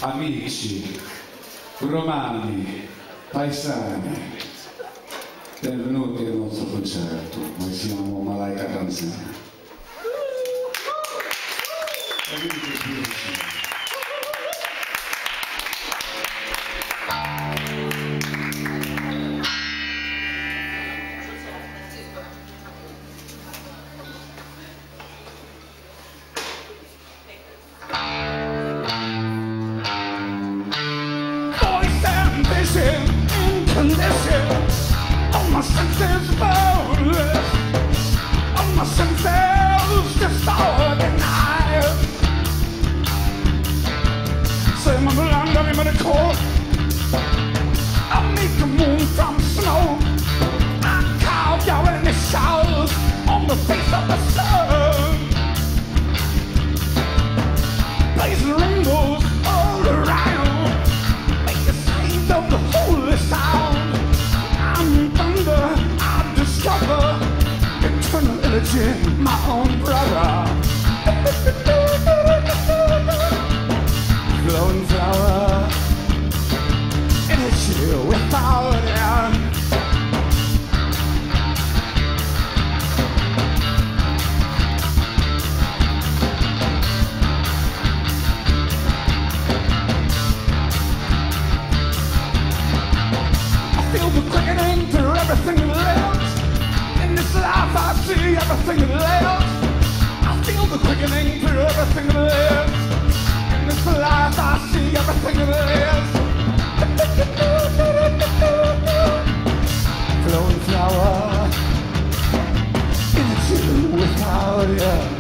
amici, romani, paesani, benvenuti al nostro concerto. Noi siamo MALAIKAT DAN SINGA. All my senses boneless, all my senses disorganized. Say my land, I'm in the court. I make the moon from snow. I carve your initials on the face of the sun. Blazing rainbows all around, make the signs of the holy sound. I discover eternal energy, my own brother. Glowing flower, energy without end. I feel the quickening through everything that lives. In this life I see everything that lives. I feel the quickening through everything that lives. In this life I see everything that lives. Flowing flower, energy without end.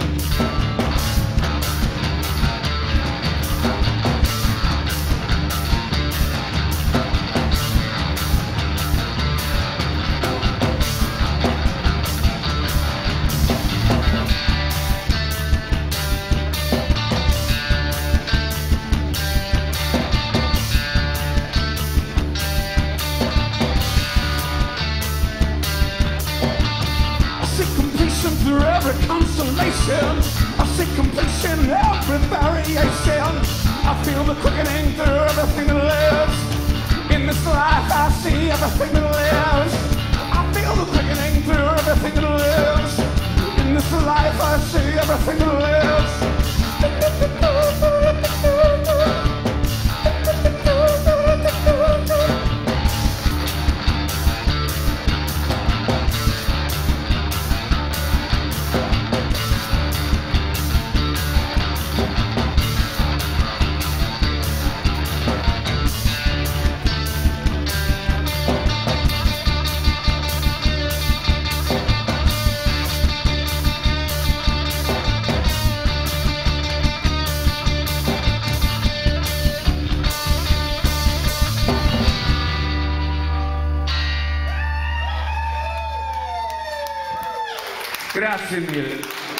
Through every constellation, I see completion in every variation. I feel the quickening through everything that lives. In this life I see everything that lives. I feel the quickening through everything that lives. In this life I see everything that lives. Grazie mille.